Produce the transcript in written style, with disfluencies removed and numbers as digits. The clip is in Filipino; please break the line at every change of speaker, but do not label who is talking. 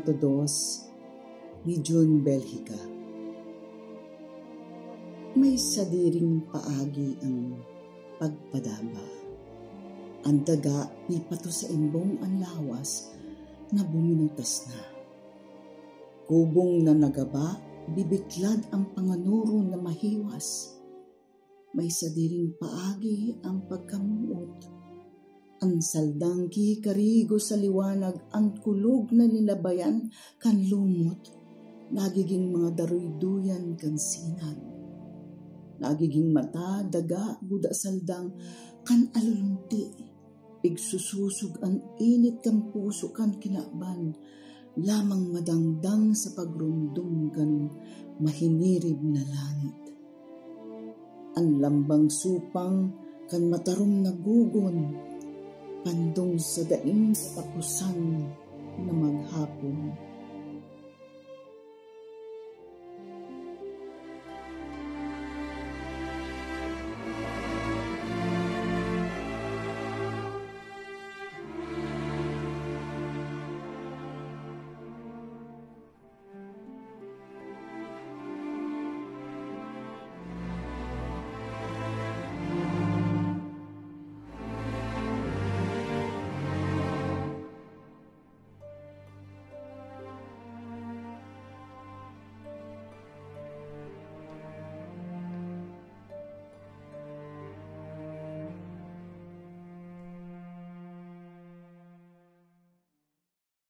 Kilometro 2, Region Belgica. May sadiring paagi ang pagpadama. Ang daga pipato sa imbong ang lawas na buminutas na. Kubong na nagaba, bibiklad ang panganuro na mahiwas. May sadiring paagi ang pagkamuot. Ang saldangki karigo sa liwanag, ang kulog na nilabayan kan lumot. Nagiging mga daruy-duyan kan sinag. Nagiging mata, daga, buda saldang, kan alulunti. Pigsususog ang init kan puso kan kinaban. Lamang madangdang sa pagrundong kan mahinirib na langit. Ang lambang supang kan matarom na gugon. Pandong sa daing katapusan na maghapon.